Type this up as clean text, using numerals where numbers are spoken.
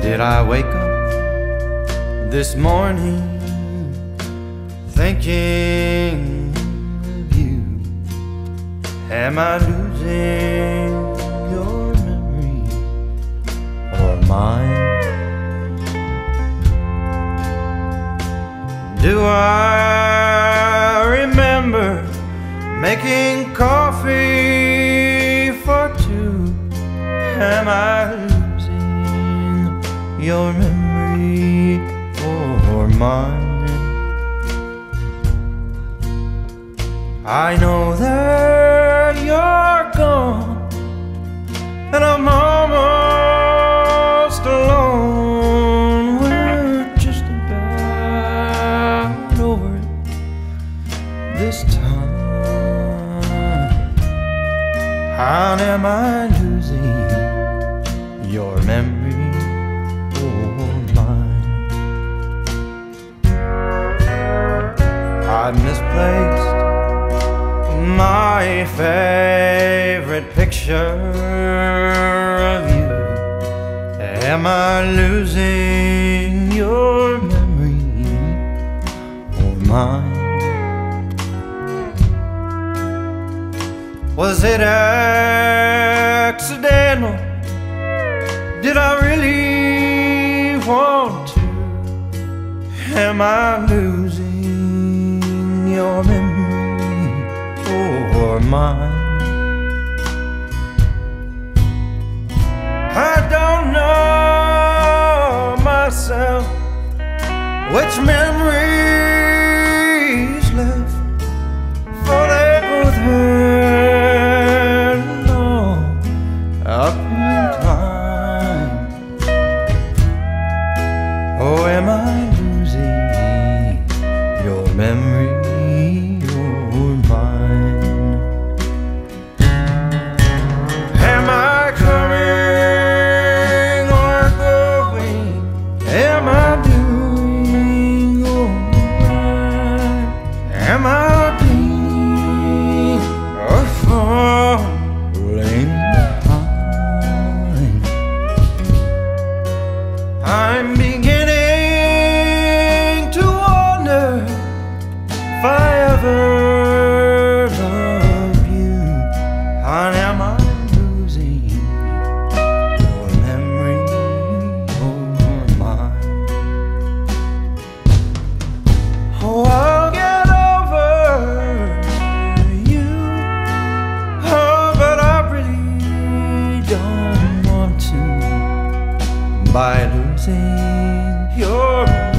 Did I wake up this morning thinking of you? Am I losing your memory or mine? Do I remember making coffee for two? Am I losing your memory or mine? I know that you're gone and I'm almost alone. We're just about over it this time. How am I losing your memory or mine? I've misplaced my favorite picture of you. Am I losing your memory or mine? Was it accidental? Did I really want to? Am I losing your memory or mine? I don't know myself which memories left, for they both hurt long up in time. Oh, am I losing your memory or mine? Am I coming or going? Am I doing alright? Am I being or falling behind? I'm beginning to wonder if I ever loved you. And am I losing your memory or mine? Oh, I'll get over you. Oh, but I really don't want to, by losing your